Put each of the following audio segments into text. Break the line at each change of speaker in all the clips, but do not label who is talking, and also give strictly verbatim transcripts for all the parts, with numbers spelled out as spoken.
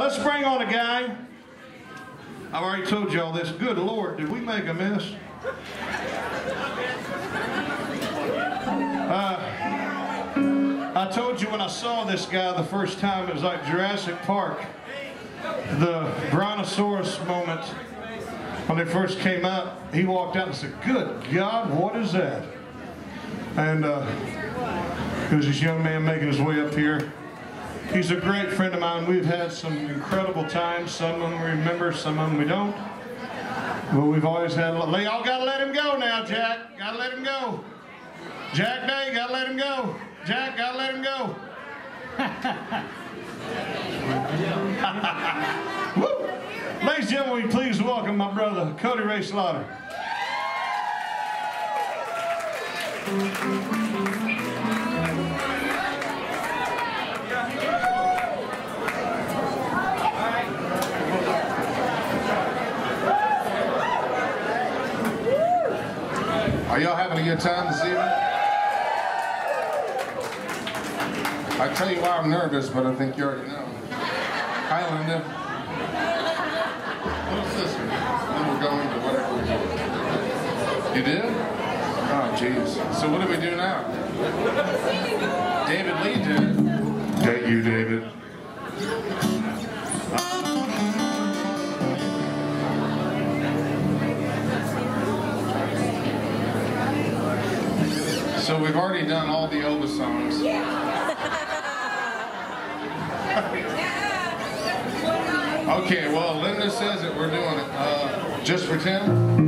Let's bring on a guy. I've already told y'all this. Good Lord, did we make a mess? Uh, I told you when I saw this guy the first time, it was like Jurassic Park. The Brontosaurus moment. When they first came out, he walked out and said, "Good God, what is that?" And uh, it was this young man making his way up here. He's a great friend of mine. We've had some incredible times. Some of them we remember, some of them we don't. But we've always had a lot. Y'all gotta let him go now, Jack. Gotta let him go. Jack Day, gotta let him go. Jack, gotta let him go. Woo! Ladies and gentlemen, will you please welcome my brother, Cody Ray Slaughter.
Are y'all having a good time this evening? I tell you why I'm nervous, but I think you already know. Hi, Linda. Little sister. Then we're going to whatever we're doing. You did? Oh, jeez. So what do we do now? David Lee did it. Thank you, David. So we've already done all the Elvis songs. Okay, well, Linda says that we're doing it. Uh, just pretend.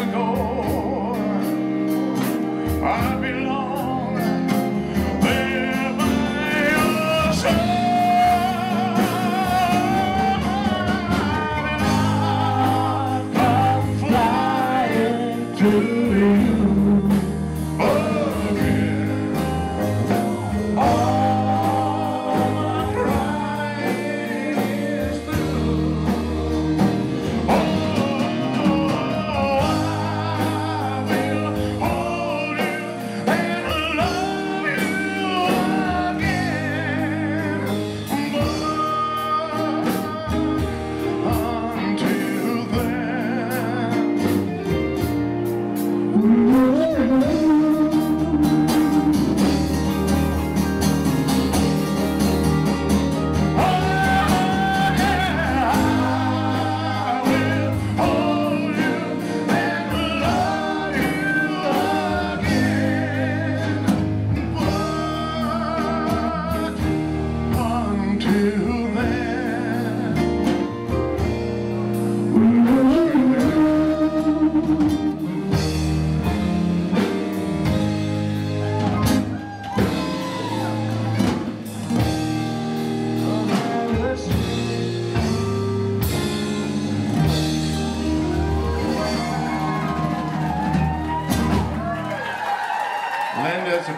I belong there.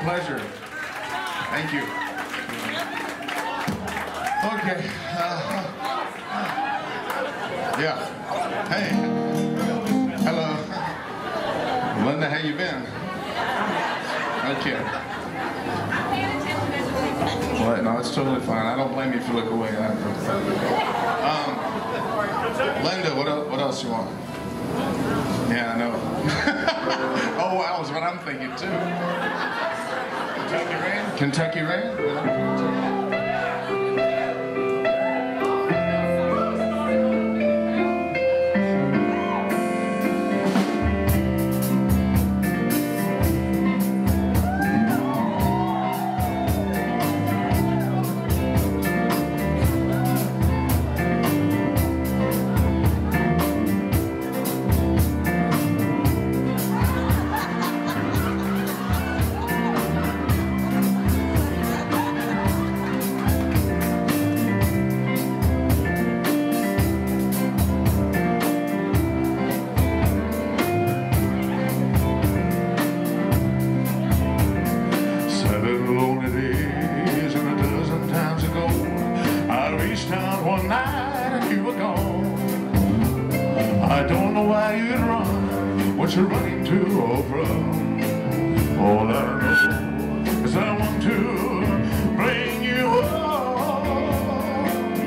pleasure. Thank you. Okay. Uh, yeah. Hey. Hello. Linda, how you been? Okay. Well, no, it's totally fine. I don't blame you if you look away. Um, Linda, what else, what else you want? Yeah, I know. Oh, that was what I'm thinking too. Kentucky Rain? Kentucky Rain? What you're running to or from? All I know is I want to bring you home.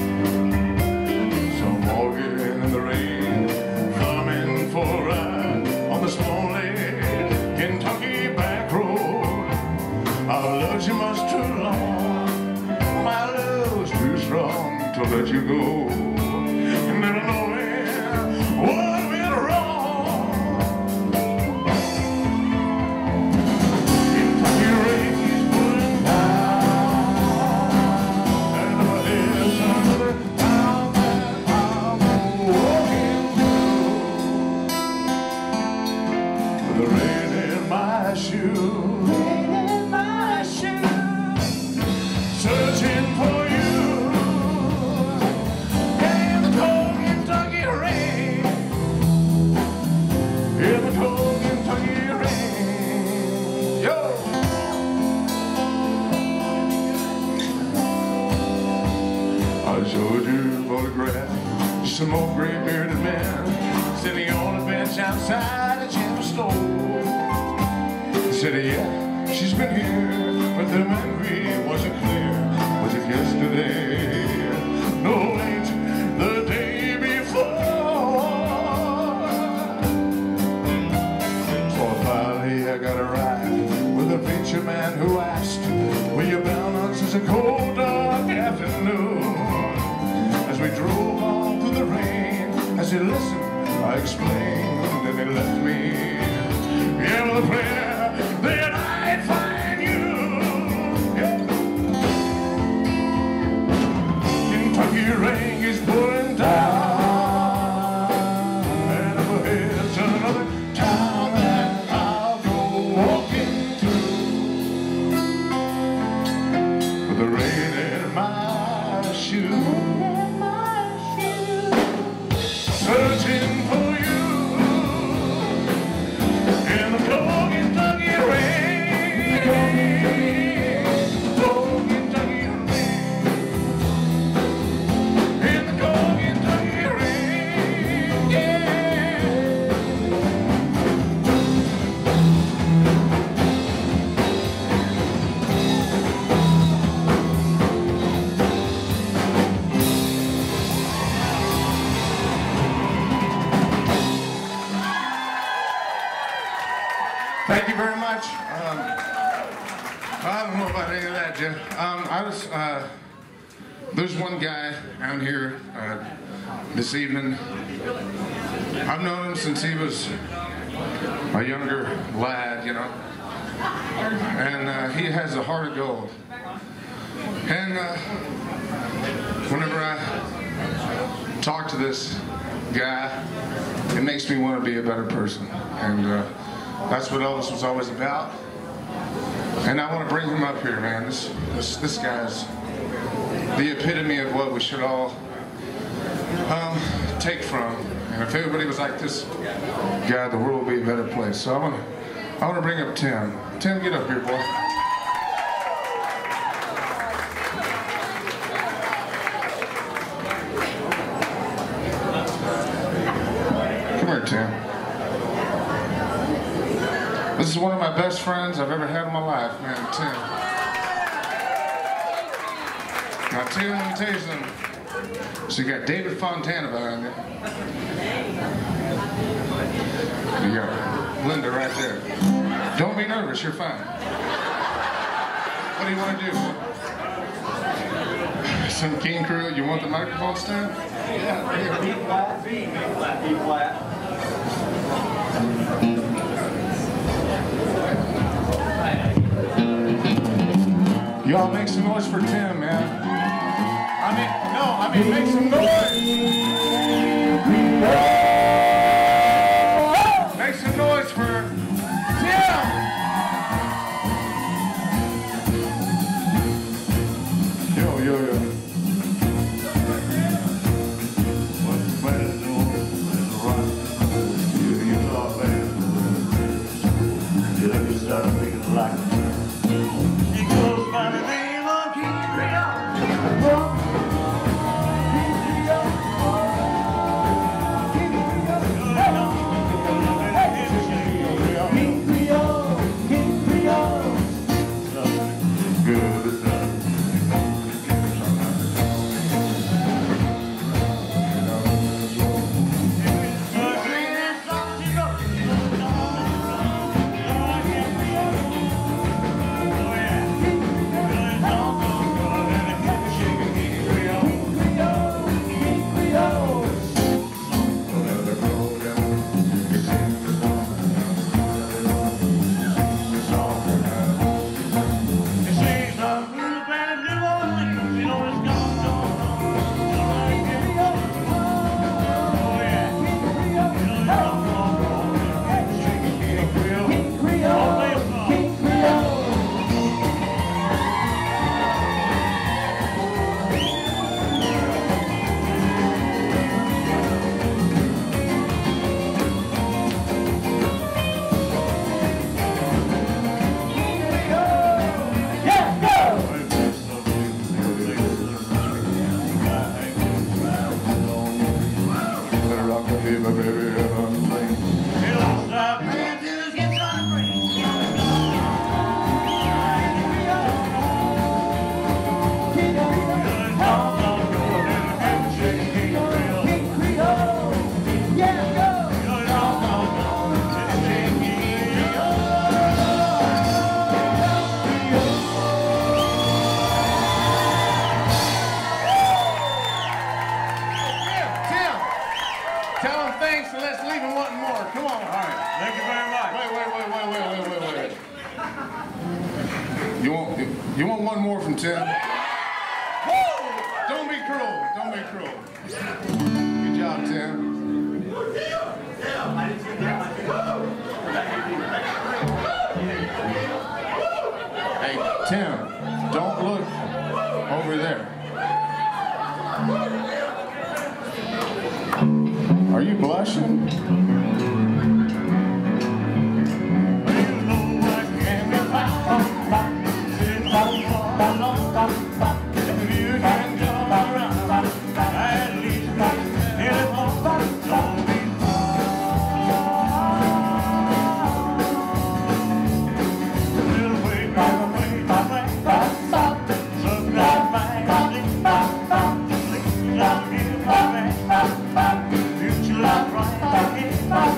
Some walking in the rain, coming for a ride on this lonely Kentucky back road. Our love's you much too long, my love's too strong to let you go. Never knowing what went wrong. Some old gray-bearded man sitting on a bench outside a general store. He said, yeah, she's been here, but the memory wasn't clear. Was it yesterday? No, late the day before. So finally I got a ride with a preacher man who asked, were you bound on such a cold, dark afternoon? As we drove on through the rain, as he listened, I explained, and he left me. Yeah, with a prayer that I'd find you. Yeah. Kentucky rain is pouring down, and up ahead to another town that I'll go walking through with the rain in my shoes. Searching for you in the cold Kentucky rain, cold Kentucky rain, in the cold Kentucky rain, yeah. Thank you very much. Um, I don't know about any of that, Jeff. Um, I was, uh, there's one guy out here uh, this evening. I've known him since he was a younger lad, you know. And uh, he has a heart of gold. And uh, whenever I talk to this guy, it makes me want to be a better person. And uh, that's what Elvis was always about. And I want to bring him up here, man. This, this, this guy's the epitome of what we should all um, take from. And if everybody was like this guy, the world would be a better place. So I want to, I want to bring up Tim. Tim, get up here, boy. Come here, Tim. This is one of my best friends I've ever had in my life, man, Tim. Now, Tim, let me tell you something. So you got David Fontana behind you. You got Linda right there. Don't be nervous, you're fine. What do you want to do? Some King Creole, you want the microphone stand?
Yeah, right here. B flat, B flat, B flat.
Y'all make some noise for Tim, man. I mean, no, I mean, make some noise. Make some noise for Tim. Yo, yo, yo.
What's better than rock? You, you talk better. You let me start making like it goes by the name of King Creole.
You want one more from Tim? Don't be cruel. Don't be cruel. Good job, Tim. Hey, Tim, don't look over there. Are you blushing?
Future life right,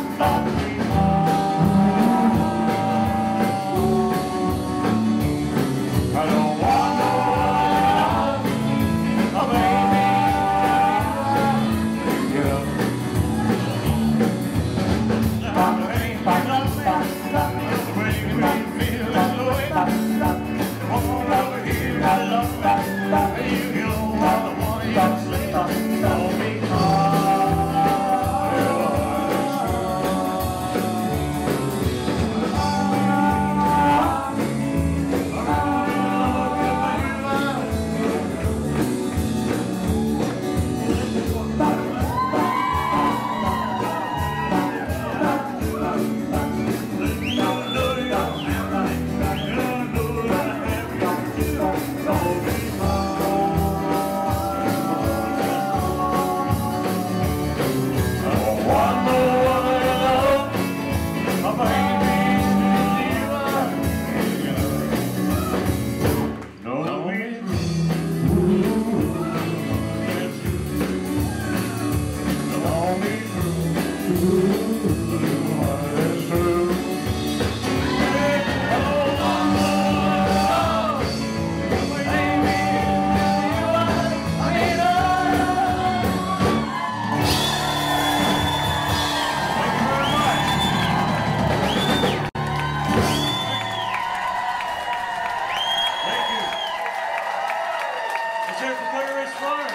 Let's hear it for Good Rich Fun.